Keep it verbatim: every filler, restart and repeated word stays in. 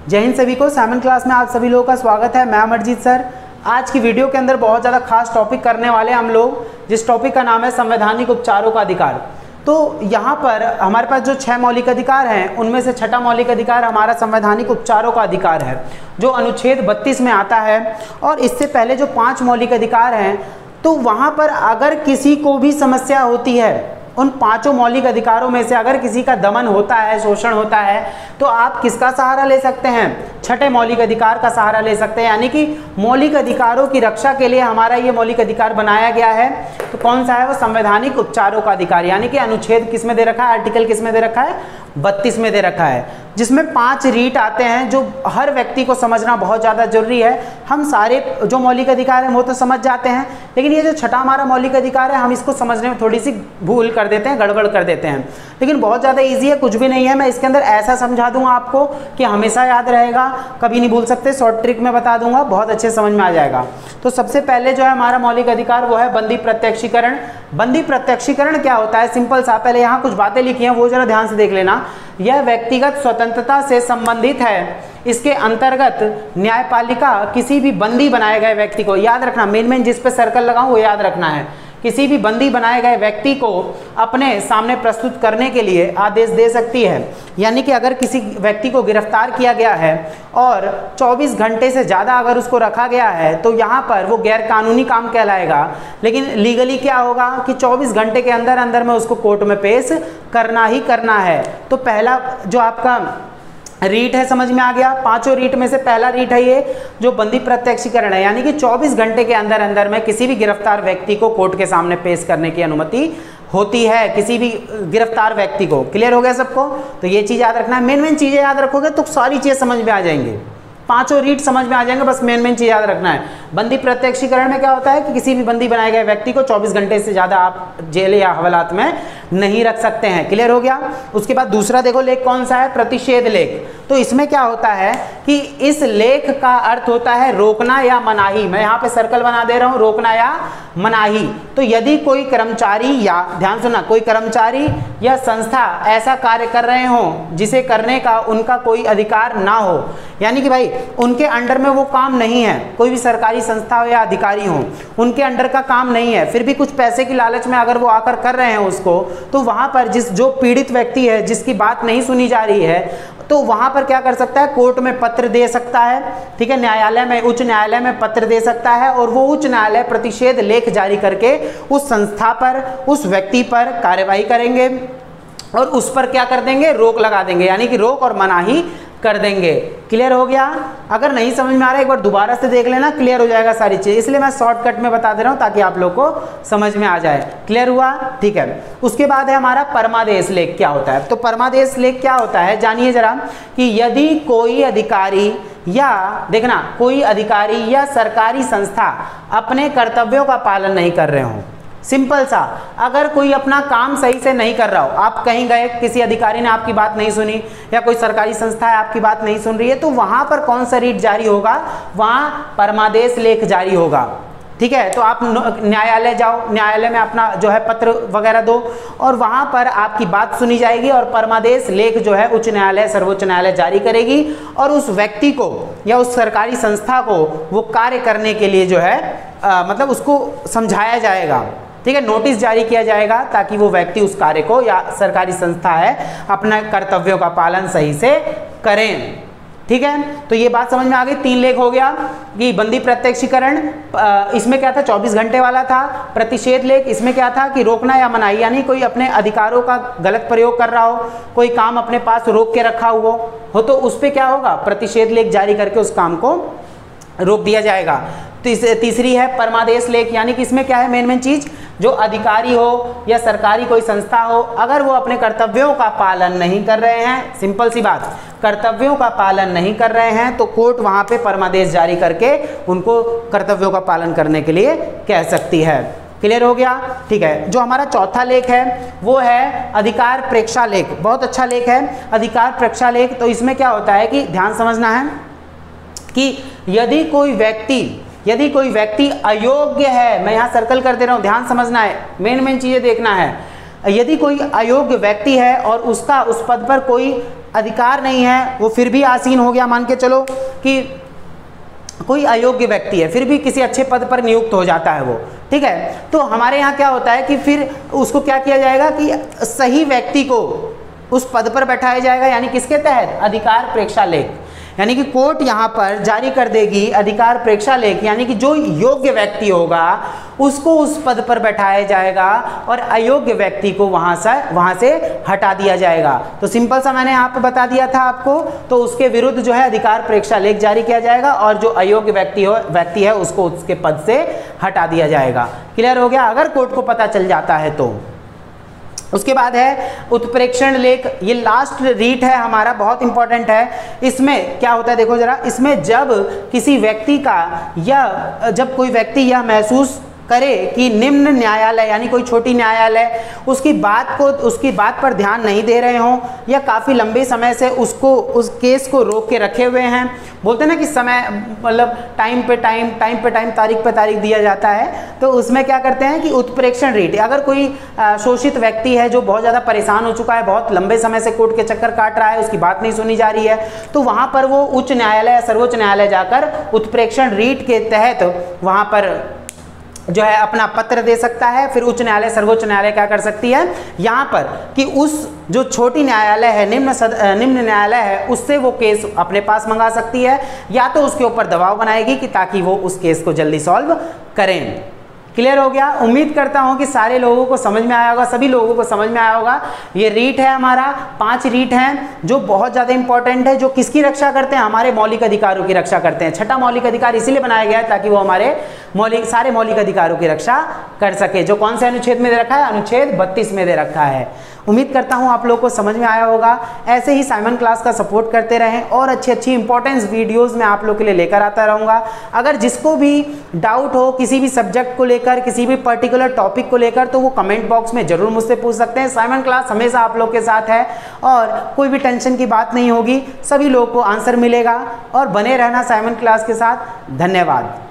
जय हिंद सभी को। सेवन क्लास में आप सभी लोगों का स्वागत है। मैं अमरजीत सर। आज की वीडियो के अंदर बहुत ज़्यादा खास टॉपिक करने वाले हम लोग, जिस टॉपिक का नाम है संवैधानिक उपचारों का अधिकार। तो यहाँ पर हमारे पास जो छह मौलिक अधिकार हैं, उनमें से छठा मौलिक अधिकार हमारा संवैधानिक उपचारों का अधिकार है, जो अनुच्छेद बत्तीस में आता है। और इससे पहले जो पांच मौलिक अधिकार हैं, तो वहाँ पर अगर किसी को भी समस्या होती है, उन पांचों मौलिक अधिकारों में से अगर किसी का दमन होता है, शोषण होता है, तो आप किसका सहारा ले सकते हैं? छठे मौलिक अधिकार का सहारा ले सकते हैं। यानी कि मौलिक अधिकारों की रक्षा के लिए हमारा ये मौलिक अधिकार बनाया गया है। तो कौन सा है वो? संवैधानिक उपचारों का अधिकार। यानी कि अनुच्छेद किस में दे रखा है? आर्टिकल किस में दे रखा है? बत्तीस में दे रखा है, जिसमें पांच रीट आते हैं, जो हर व्यक्ति को समझना बहुत ज़्यादा जरूरी है। हम सारे जो मौलिक अधिकार हैं वो तो समझ जाते हैं, लेकिन ये जो छठा हमारा मौलिक अधिकार है, हम इसको समझने में थोड़ी सी भूल कर देते हैं, गड़बड़ कर देते हैं। लेकिन बहुत ज़्यादा ईजी है, कुछ भी नहीं है। मैं इसके अंदर ऐसा समझा दूंगा आपको कि हमेशा याद रहेगा, कभी नहीं भूल सकते। शॉर्ट ट्रिक में बता दूंगा, बहुत अच्छे समझ में आ जाएगा। तो सबसे पहले जो है हमारा मौलिक अधिकार वो है बंदी प्रत्यक्षीकरण। बंदी प्रत्यक्षीकरण क्या होता है? सिंपल सा, पहले यहाँ कुछ बातें लिखी हैं, वो जरा ध्यान से देख लेना। यह व्यक्तिगत स्वतंत्रता से संबंधित है। इसके अंतर्गत न्यायपालिका किसी भी बंदी बनाए गए व्यक्ति को, याद रखना, मेन मेन जिस पे सर्कल लगाऊं वो याद रखना है, किसी भी बंदी बनाए गए व्यक्ति को अपने सामने प्रस्तुत करने के लिए आदेश दे सकती है। यानी कि अगर किसी व्यक्ति को गिरफ्तार किया गया है और चौबीस घंटे से ज़्यादा अगर उसको रखा गया है, तो यहाँ पर वो गैर कानूनी काम कहलाएगा। लेकिन लीगली क्या होगा कि चौबीस घंटे के अंदर अंदर में उसको कोर्ट में पेश करना ही करना है। तो पहला जो आपका रीट है, समझ में आ गया? पांचों रीट में से पहला रीट है ये जो बंदी प्रत्यक्षीकरण है। यानी कि चौबीस घंटे के अंदर अंदर में किसी भी गिरफ्तार व्यक्ति को कोर्ट के सामने पेश करने की अनुमति होती है, किसी भी गिरफ्तार व्यक्ति को। क्लियर हो गया सबको? तो ये चीज़ याद रखना है। मेन मेन चीज़ें याद रखोगे तो सारी चीज़ें समझ में आ जाएंगी, पांचों रीट समझ में आ जाएंगे। बस मेन मेन चीज याद रखना है। बंदी प्रत्यक्षीकरण में क्या होता है कि किसी भी बंदी बनाए गए व्यक्ति को चौबीस घंटे से ज्यादा आप जेल या हवालात में नहीं रख सकते हैं। क्लियर हो गया? उसके बाद दूसरा देखो लेख कौन सा है? प्रतिषेध लेख। तो इसमें क्या होता है कि इस लेख का अर्थ होता है रोकना या मनाही। मैं यहाँ पे सर्कल बना दे रहा हूँ, रोकना या मनाही। तो यदि कोई कर्मचारी या, ध्यान सुनना, कोई कर्मचारी या संस्था ऐसा कार्य कर रहे हो जिसे करने का उनका कोई अधिकार ना हो, यानी कि भाई उनके अंडर में वो काम नहीं है, कोई भी सरकारी संस्था हो या अधिकारी हो, उनके अंडर का काम नहीं है, फिर भी कुछ पैसे की लालच में अगर वो आकर कर रहे हैं उसको, तो वहां पर जिस जो पीड़ित व्यक्ति है, जिसकी बात नहीं सुनी जा रही है, तो वहां पर क्या कर सकता है? कोर्ट में पत्र दे सकता है। ठीक है, न्यायालय में, उच्च न्यायालय में पत्र दे सकता है, और वो उच्च न्यायालय प्रतिषेध लेख जारी करके उस संस्था पर, उस व्यक्ति पर कार्यवाही करेंगे और उस पर क्या कर देंगे? रोक लगा देंगे, यानी कि रोक और मनाही कर देंगे। क्लियर हो गया? अगर नहीं समझ में आ रहा है एक बार दोबारा से देख लेना, क्लियर हो जाएगा सारी चीज। इसलिए मैं शॉर्टकट में बता दे रहा हूं ताकि आप लोग को समझ में आ जाए। क्लियर हुआ? ठीक है। उसके बाद है हमारा परमादेश लेख। क्या होता है? तो परमादेश लेख क्या होता है जानिए जरा, कि यदि कोई अधिकारी या, देखना, कोई अधिकारी या सरकारी संस्था अपने कर्तव्यों का पालन नहीं कर रहे हो। सिंपल सा, अगर कोई अपना काम सही से नहीं कर रहा हो, आप कहीं गए, किसी अधिकारी ने आपकी बात नहीं सुनी, या कोई सरकारी संस्था है आपकी बात नहीं सुन रही है, तो वहां पर कौन सा रीट जारी होगा? वहां परमादेश लेख जारी होगा। ठीक है, तो आप न्यायालय जाओ, न्यायालय में अपना जो है पत्र वगैरह दो, और वहां पर आपकी बात सुनी जाएगी और परमादेश लेख जो है उच्च न्यायालय, सर्वोच्च न्यायालय जारी करेगी, और उस व्यक्ति को या उस सरकारी संस्था को वो कार्य करने के लिए जो है आ, मतलब उसको समझाया जाएगा। ठीक है, नोटिस जारी किया जाएगा ताकि वो व्यक्ति उस कार्य को, या सरकारी संस्था है, अपना कर्तव्यों का पालन सही से करें। ठीक है, तो ये बात समझ में आ गई। तीन लेख हो गया कि बंदी प्रत्यक्षीकरण, इसमें क्या था? चौबीस घंटे वाला था। प्रतिषेध लेख, इसमें क्या था कि रोकना या मनाही, यानी कोई अपने अधिकारों का गलत प्रयोग कर रहा हो, कोई काम अपने पास रोक के रखा हुआ हो, तो उस पर क्या होगा? प्रतिषेध लेख जारी करके उस काम को रोक दिया जाएगा। तीस, तीसरी है परमादेश लेख, यानी कि इसमें क्या है? मेन मेन चीज, जो अधिकारी हो या सरकारी कोई संस्था हो, अगर वो अपने कर्तव्यों का पालन नहीं कर रहे हैं, सिंपल सी बात, कर्तव्यों का पालन नहीं कर रहे हैं, तो कोर्ट वहां पे परमादेश जारी करके उनको कर्तव्यों का पालन करने के लिए कह सकती है। क्लियर हो गया? ठीक है। जो हमारा चौथा लेख है वो है अधिकार प्रेक्षा लेख। बहुत अच्छा लेख है अधिकार प्रेक्षा लेख। तो इसमें क्या होता है कि ध्यान समझना है कि यदि कोई व्यक्ति यदि कोई व्यक्ति अयोग्य है, मैं यहाँ सर्कल कर दे रहा हूँ, ध्यान समझना है, मेन मेन चीज़ें देखना है। यदि कोई अयोग्य व्यक्ति है और उसका उस पद पर कोई अधिकार नहीं है, वो फिर भी आसीन हो गया, मान के चलो कि कोई अयोग्य व्यक्ति है फिर भी किसी अच्छे पद पर नियुक्त हो जाता है वो, ठीक है, तो हमारे यहाँ क्या होता है कि फिर उसको क्या किया जाएगा कि सही व्यक्ति को उस पद पर बैठाया जाएगा, यानी किसके तहत, अधिकार प्रेक्षालेख, यानी कि कोर्ट यहाँ पर जारी कर देगी अधिकार प्रेक्षालेख, यानी कि जो योग्य व्यक्ति होगा उसको उस पद पर बैठाया जाएगा और अयोग्य व्यक्ति को वहाँ से वहाँ से हटा दिया जाएगा। तो सिंपल सा मैंने यहाँ पे बता दिया था आपको, तो उसके विरुद्ध जो है अधिकार प्रेक्षालेख जारी किया जाएगा और जो अयोग्य व्यक्ति हो व्यक्ति है उसको उसके पद से हटा दिया जाएगा। क्लियर हो गया, अगर कोर्ट को पता चल जाता है तो। उसके बाद है उत्प्रेक्षण लेख, ये लास्ट रीट है हमारा, बहुत इंपॉर्टेंट है। इसमें क्या होता है देखो जरा, इसमें जब किसी व्यक्ति का या जब कोई व्यक्ति यह महसूस करे कि निम्न न्यायालय यानी कोई छोटी न्यायालय उसकी बात को उसकी बात पर ध्यान नहीं दे रहे हों या काफ़ी लंबे समय से उसको उस केस को रोक के रखे हुए हैं, बोलते हैं ना कि समय मतलब टाइम पे टाइम टाइम पे टाइम तारीख पे तारीख दिया जाता है, तो उसमें क्या करते हैं कि उत्प्रेक्षण रीट, अगर कोई शोषित व्यक्ति है जो बहुत ज़्यादा परेशान हो चुका है, बहुत लंबे समय से कोर्ट के चक्कर काट रहा है, उसकी बात नहीं सुनी जा रही है, तो वहाँ पर वो उच्च न्यायालय या सर्वोच्च न्यायालय जाकर उत्प्रेक्षण रीट के तहत वहाँ पर जो है अपना पत्र दे सकता है। फिर उच्च न्यायालय सर्वोच्च न्यायालय क्या कर सकती है यहाँ पर कि उस जो छोटी न्यायालय है निम्न सद निम्न न्यायालय है उससे वो केस अपने पास मंगा सकती है, या तो उसके ऊपर दबाव बनाएगी कि ताकि वो उस केस को जल्दी सॉल्व करें। क्लियर हो गया, उम्मीद करता हूँ कि सारे लोगों को समझ में आया होगा, सभी लोगों को समझ में आया होगा। ये रीट है हमारा, पांच रीट हैं जो बहुत ज़्यादा इंपॉर्टेंट है, जो किसकी रक्षा करते हैं, हमारे मौलिक अधिकारों की रक्षा करते हैं। छठा मौलिक अधिकार इसीलिए बनाया गया है ताकि वो हमारे मौलिक सारे मौलिक अधिकारों की रक्षा कर सके। जो कौन से अनुच्छेद में दे रखा है, अनुच्छेद बत्तीस में दे रखा है। उम्मीद करता हूँ आप लोगों को समझ में आया होगा। ऐसे ही साइमन क्लास का सपोर्ट करते रहें और अच्छी अच्छी इंपॉर्टेंस वीडियोज़ मैं आप लोग के लिए लेकर आता रहूँगा। अगर जिसको भी डाउट हो किसी भी सब्जेक्ट को लेकर, किसी भी पर्टिकुलर टॉपिक को लेकर, तो वो कमेंट बॉक्स में ज़रूर मुझसे पूछ सकते हैं। साइमन क्लास हमेशा आप लोग के साथ है और कोई भी टेंशन की बात नहीं होगी, सभी लोगों को आंसर मिलेगा। और बने रहना साइमन क्लास के साथ। धन्यवाद।